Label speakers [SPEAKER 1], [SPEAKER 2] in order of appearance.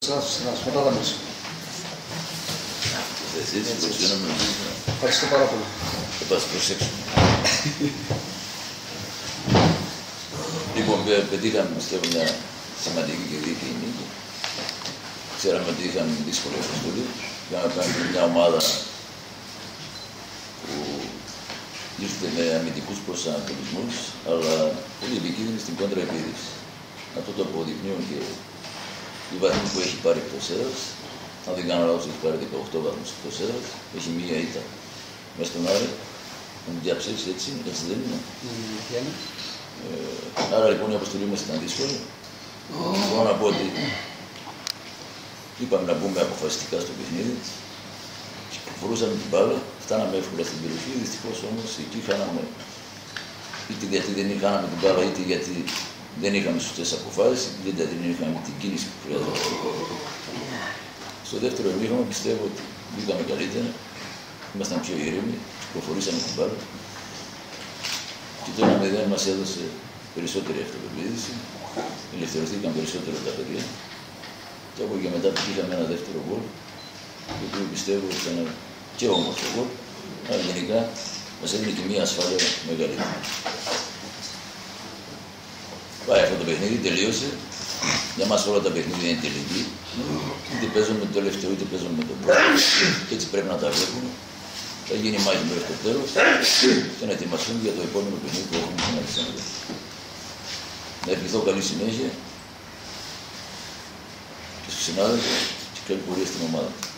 [SPEAKER 1] Ευχαριστώ πάρα πολύ.
[SPEAKER 2] Θα πας προσέξουμε. Λοιπόν, πετύχαμε πιστεύω μια σημαντική και δίκαιη νίκη. Ξέραμε ότι είχαμε δύσκολη αποστολή. Είχαμε κάνει μια ομάδα που ήρθε με αμυντικούς προσανατολισμούς, αλλά πολύ επικίνδυνη στην κόντρα επίδειξη. Αυτό το αποδεικνύουν και οι βαθμοί που έχει πάρει εκτός έδρας. Αν δεν κάνω λάθος, έχει πάρει 18 βαθμούς εκτός έδρας. Έχει μία ήττα μέσα στον Άρη. Μου διαψεύσει έτσι δεν είναι. Άρα λοιπόν η αποστολή μας ήταν δύσκολη. Μπορώ να πω ότι είπαμε να μπούμε αποφασιστικά στο παιχνίδι. Κυκλοφορούσαμε την μπάλα, φτάναμε εύκολα στην περιοχή. Δυστυχώς όμως εκεί χάναμε, είτε γιατί δεν είχαμε την μπάλα, είτε γιατί δεν είχαμε σωστές αποφάσεις, είτε δεν είχαμε την κίνηση που χρειαζόταν. Στο δεύτερο ημίχρονο πιστεύω ότι μπήκαμε καλύτερα, ήμασταν πιο ήρεμοι, κυκλοφορήσαμε την μπάλα. Και το 1-0 μας έδωσε περισσότερη αυτοπεποίθηση, ελευθερωθήκαν περισσότερο τα παιδιά. Και από εκεί μετά είχαμε ένα δεύτερο γκολ, το οποίο πιστεύω ότι ήταν και όμορφο γκολ, αλλά γενικά μας έδινε και μια ασφάλεια μεγαλύτερη. Πάει αυτό το παιχνίδι, τελείωσε. Για μας όλα τα παιχνίδια είναι τελική. Είτε παίζουμε με το τελευταίο, είτε παίζουμε με το πρώτο. Έτσι πρέπει να τα βλέπουμε. Θα γίνει μάχη μέχρι το τέλος και να ετοιμαστούμε για το επόμενο παιχνίδι που έχουμε στην Αλεξάνδρεια. Να ευχηθώ καλή συνέχεια και στους συνάδελφους και καλή πορεία στην ομάδα.